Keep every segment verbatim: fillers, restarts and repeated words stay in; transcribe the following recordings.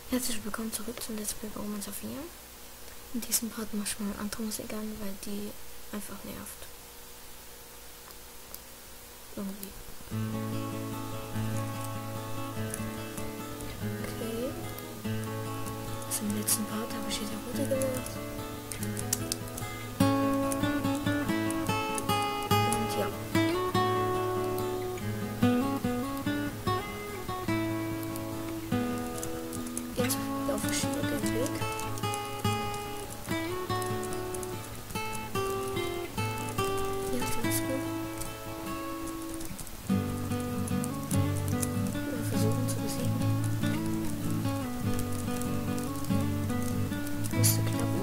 Herzlich willkommen zurück zum Let's Play Baumann Sophia. In diesem Part mach ich mal eine andere Musik an, weil die einfach nervt. Irgendwie. Okay. Also im letzten Part habe ich wieder Route gemacht. Und ja. Jetzt laufe ich über den Weg. Ja, ist alles gut. Wir versuchen zu besiegen. Müsste klappen.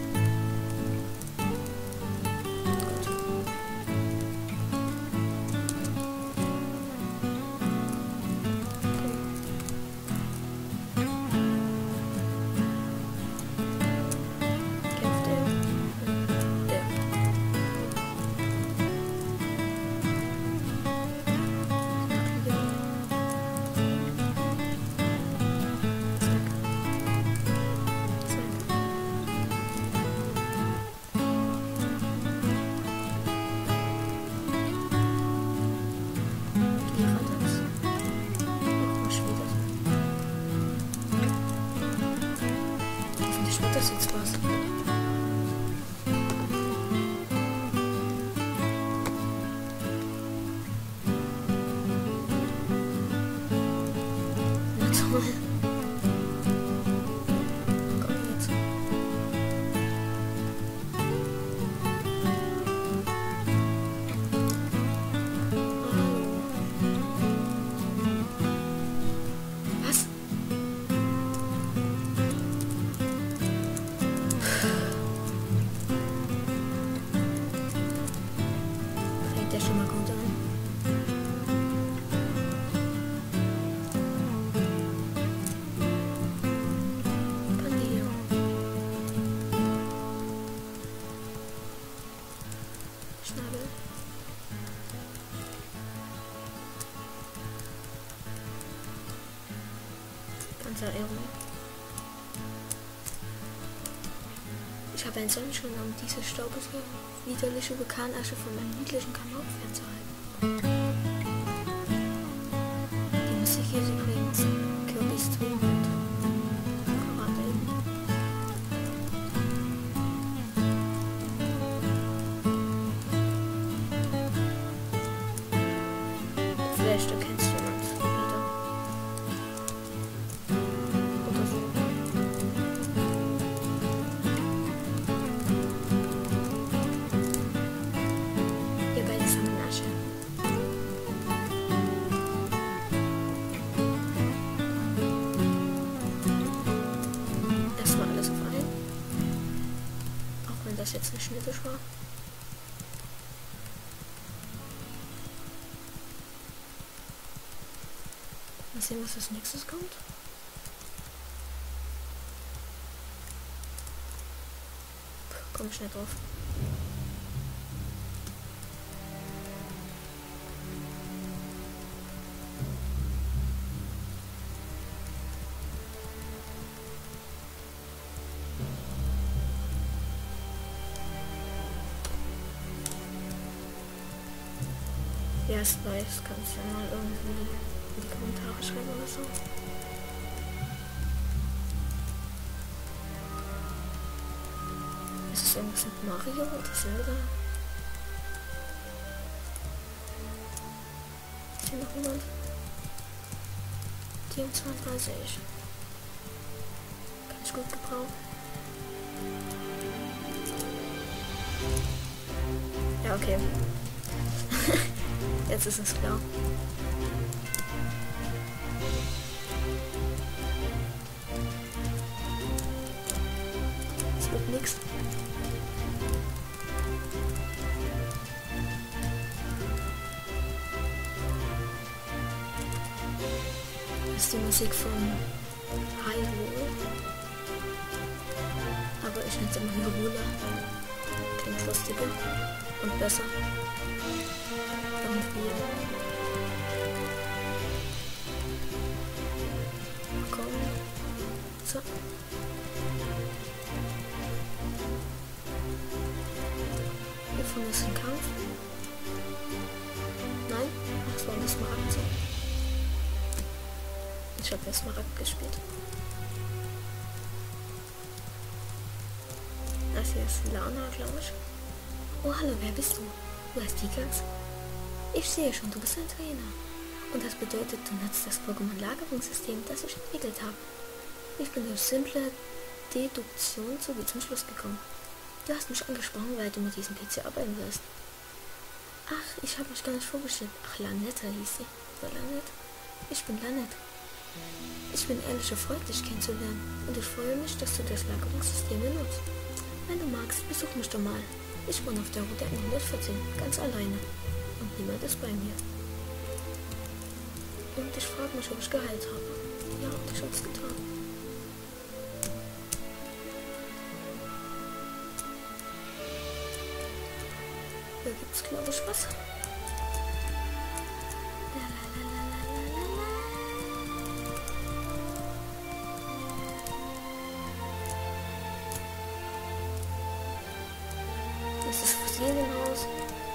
Gut. Kämpft er? Der. Ja. Zack. Zack. Hier hat er's. Noch mal wieder. Hoffentlich wird das jetzt was. Na toll. Komm jetzt. Was? Fängt der schon mal gut an. Pandillo. Schnabel. Panzererung. Ich habe einen Sonnenschirm, um diese staubige, widerliche Vulkanasche von meinem niedlichen Kamau fernzuhalten. Die Musik hier ist übrigens Kirby's Dream World. Gerade eben. Vielleicht erkennst du jemand wieder. Oder so. Ihr beide sammeln Asche. Erstmal alles auf einen. Auch wenn das jetzt nicht schnittig war. Mal sehen, was als nächstes kommt. Komm schnell drauf. Wer es weiß, kann es ja mal irgendwie in die Kommentare schreiben oder so. Ist es irgendwas mit Mario oder Zelda? Ist hier noch jemand? Die um zweiunddreißig. Kann ich gut gebrauchen. Ja, okay. Jetzt ist es klar. Es wird nix. Das ist die Musik von Hyrule. Aber ich nenne es immer Hyrule. Klingt lustiger und besser. Irgendwie. Komm. So. Hiervon ist ein Kampf. Nein? Ach, es war ein Smaragd. So. Ich habe ja Smaragd gespielt. Das hier ist Lana, glaube ich. Oh, hallo, wer bist du? Du heißt Pikax? Ich sehe schon, du bist ein Trainer. Und das bedeutet, du nutzt das Pokémon-Lagerungssystem, das ich entwickelt habe. Ich bin durch simple Deduktion zu diesem Schluss gekommen. Du hast mich angesprochen, weil du mit diesem P C arbeiten wirst. Ach, ich habe mich gar nicht vorgestellt. Ach, Lanetta hieß sie. Oder Lanette? Ich bin Lanette. Ich bin ehrlich erfreut, dich kennenzulernen. Und ich freue mich, dass du das Lagerungssystem benutzt. Wenn du magst, besuch mich doch mal. Ich wohne auf der Route hundertvierzehn, ganz alleine. Und niemand ist bei mir. Und ich frage mich, ob ich geheilt habe. Ja, und ich habe es getan. Da gibt's, glaube ich, was. Das ist das Fossilienhaus.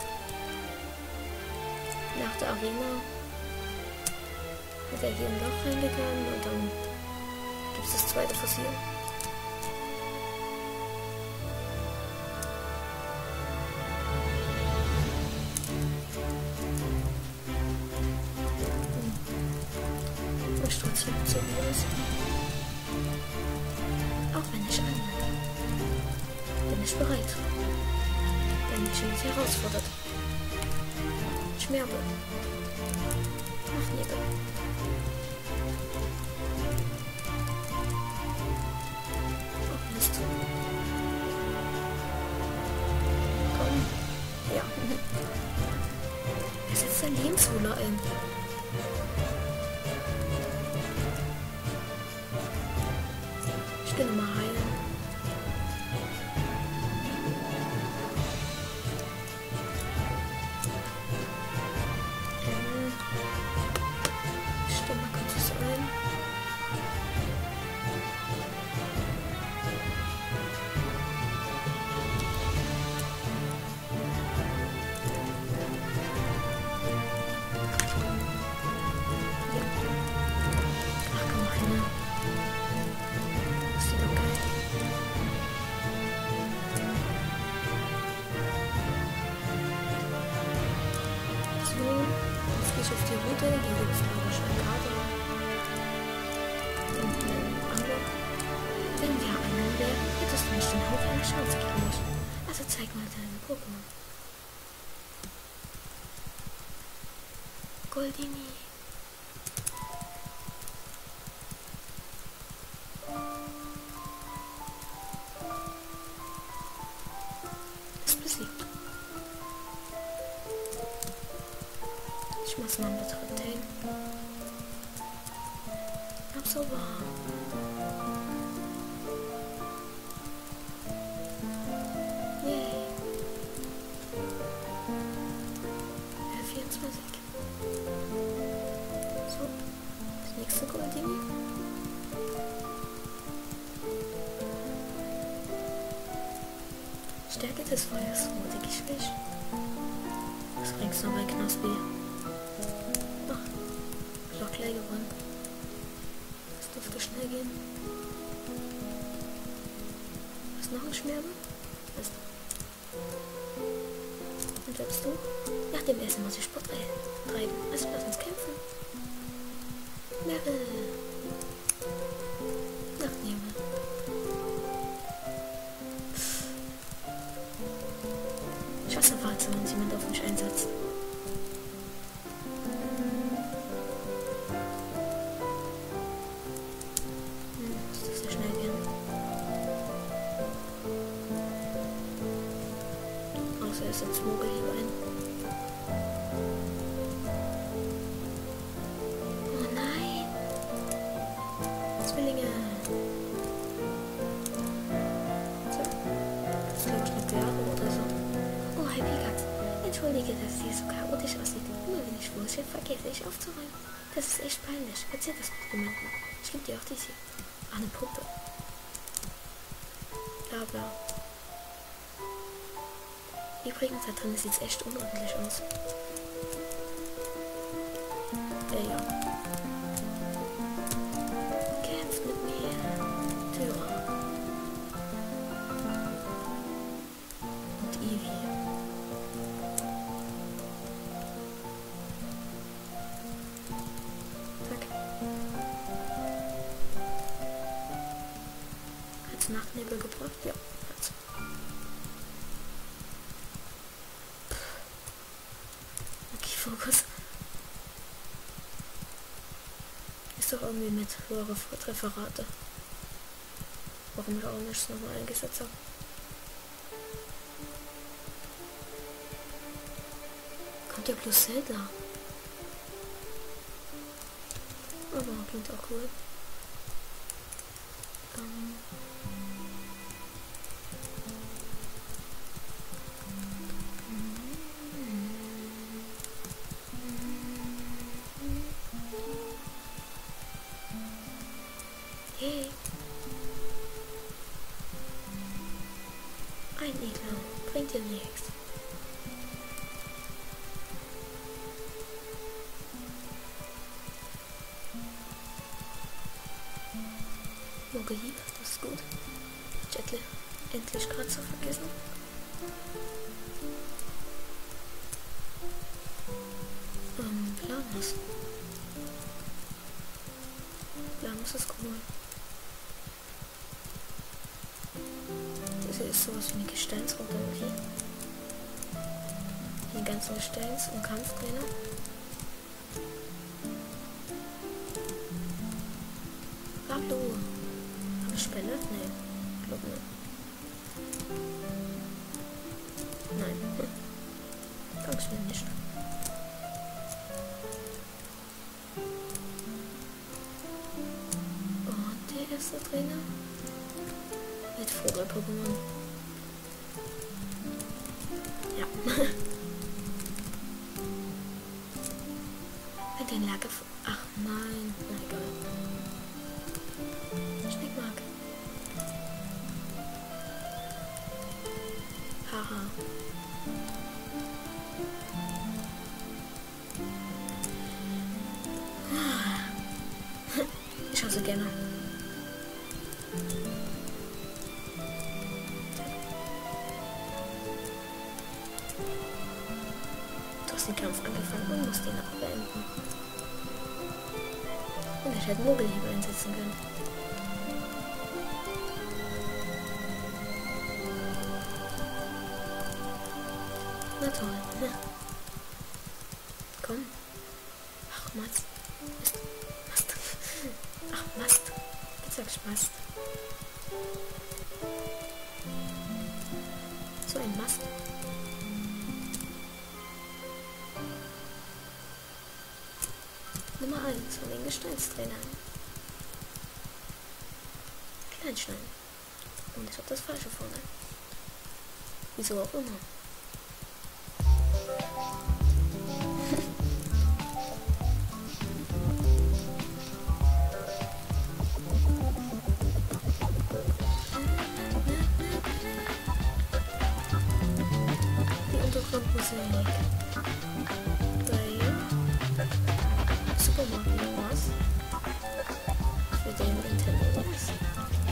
Nach der Arena wird er hier ein Loch reingegangen und dann gibt es das zweite Fossil. Ich trotzdem so groß. Auch wenn ich an bin ich bereit. Wenn mich jemand herausfordert. Schmerbe. Ach, Nebel. Oh, Mist. Komm. Ja. Er setzt sein Lebenswohler ein. Ich gehe nochmal heilen. Ähm. Stimmt, man könnte es ein. Ja. Ach, komm mal hin. Auf die Route, hier gibt es glaube ich eine Karte und einen Anlock. Wenn wir annehmen werden, hättest du bestimmt auch eine Chance gegen mich. Also zeig mal deinen Pokémon. Goldini. Ist besiegt. Ich muss mal mit Retain. Absorber. Yay. R vierundzwanzig. So. Das nächste Goldini. Stärke des Feuers wurde geschwächt. Was bringst du noch bei Knospi? Doch gleich gewonnen. Das dürfte schnell gehen. Was noch ein Schmerbe? Was? Und wer bist du? Nach dem Essen muss ich Sport treiben. Also lass uns kämpfen. Meryl. Nachtnehme. Ich hasse Fahrzeuge, wenn jemand auf mich einsetzt. Er ist jetzt Mogel hier rein. Oh nein! Zwillinge! So. Das ist glaube ich eine Bäre oder so. Oh, hi Pikax. Entschuldige, dass es hier so chaotisch aussieht. Immer wenn ich Wurzel vergesse ich aufzuräumen. Das ist echt peinlich. Erzähl das Pokémon. Ich gebe dir auch dies hier. Eine Puppe. Bla bla. Übrigens, da drin sieht es echt unordentlich aus. Ja, ja. Kämpft mit mir. Tyra. Und Ivy. Zack. Hat's Nachtnebel gebracht? Ja, hat's. Okay, Fokus. Ist doch irgendwie mit höhere Referate. Warum ich auch nichts nochmal eingesetzt habe. Kommt ja bloß Zelda. Aber klingt auch cool. Ähm. Hey. Ein Igel bringt dir nichts. Mogelhieb, das ist gut. Jetle, endlich gerade zu vergessen. Ähm, Planus. Planus ist cool. Das hier ist sowas wie eine Gesteinsroute irgendwie. Die ganzen Gesteins- und Kampftrainer. Hallo. Eine Spelle? Nee. Glaub nicht. Nein. Hm. Kann's mir nicht. Und der erste Trainer mit Vogel-Pokémon. Ja. Mit den Lager. Ach nein. Na egal. Schnickmark. Haha. Ich hasse gerne. Du hast den Kampf angefangen und musst ihn auch beenden. Und ich hätte Mogelhiebe einsetzen können. Na toll, ne? Komm. Ach, Mast. Mist. Mast. Ach, Mast. Jetzt sag ich Mast. So ein Mast. Nummer eins von den Gesteinstrainern. Kleinstein. Und ich hab das Falsche vorne. Wieso auch immer. Musik bei Super Mario Bros. Für den Nintendo D S.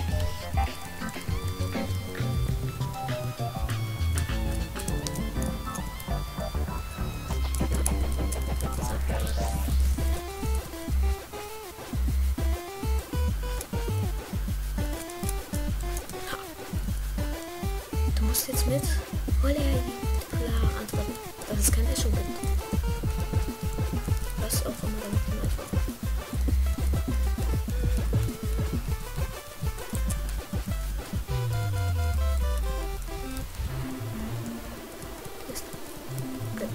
Du musst jetzt mit Olé antworten, dass es kein Echo gibt. Was auch immer damit gemeint war. Mist. Okay.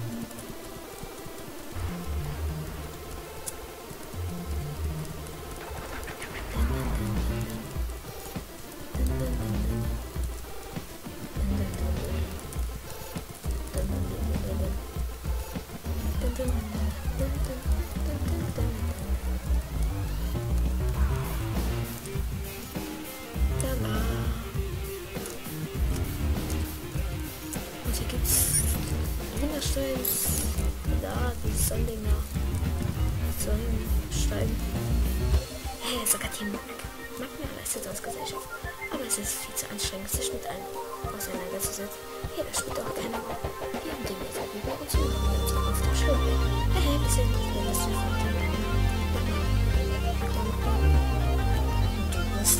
Steins. Da, dieses Sonnendinger. Sonnenstein. Hey, sogar Team Mag. Magma leistet uns Gesellschaft. Aber es ist viel zu anstrengend, sich mit allen auseinanderzusetzen. Hey, das spielt auch keine Rolle. Wir haben den Meter über uns und wir uns auf der Schule. Hey, hey, wir sind nicht mehr, was wir von dem Magma. Du bist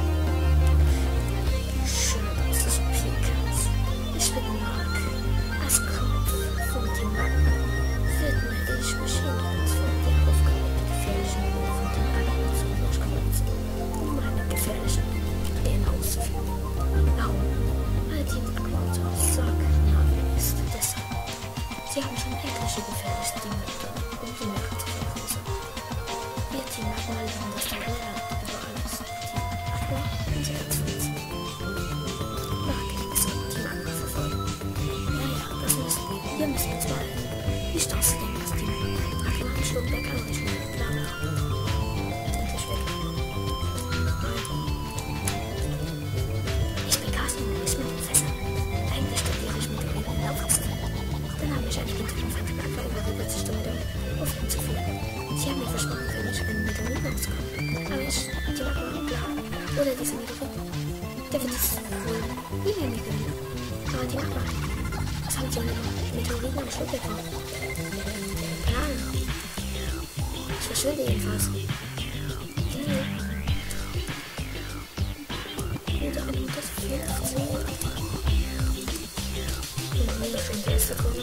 schön, dass du so viel kannst. Ich bin Mark. Als Kopf von dem Magma widme ich mich jedenfalls von der Aufgabe, die gefährlichen Ruhe von den anderen zu durchkreuzen, um meine gefährlichen Pläne auszuführen. Warum? Weil die Magma unser Sorgname ist. Deshalb. Sie haben schon etliche gefährliche Dinge getan, um die Meere zu vergrößern. Wir Team Magma lieben das Tagela über alles. Team Magma, unser Erzfeind. Mark ist auch Team Magma verfolgen. Naja, das müssen wir. Wir müssen uns behalten. Nicht ausdenken, was die Magma am Schluckberg anrichten. Bla bla. Endlich weg. Ich bin Carsten und ich bin Professor. Eigentlich studiere ich mit der Regel Laufwasserfälle. Dann habe ich eine Bitte von Vater Magma überredet, sich damit auf ihn zu führen. Sie haben mir versprochen, wenn ich einen Meteoriten rauskomme. Aber ich, die Magma, bla. Oder diese Meteoriten. Der wird es wohl nie mehr mir gewinnen. Aber die Magma. Was haben sie mit Meteoriten am Schluckberg vor? Keine Ahnung. Ich verschwinde jedenfalls. Okay. Oder am hundertvierundachtzig Uhr. Und mir schon die erste Kurve.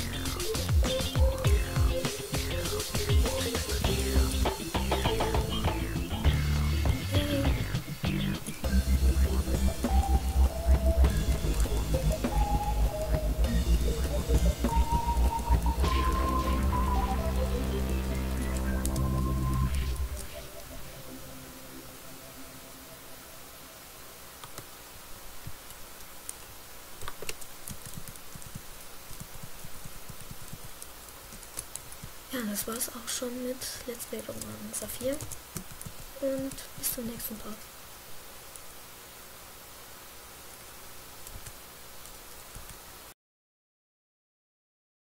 Ja, das war's auch schon mit Let's Play Pokémon Saphir und bis zum nächsten Part.